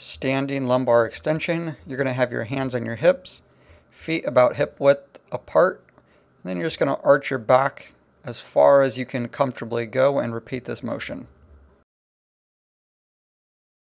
Standing lumbar extension. You're going to have your hands on your hips, feet about hip width apart. And then you're just going to arch your back as far as you can comfortably go and repeat this motion.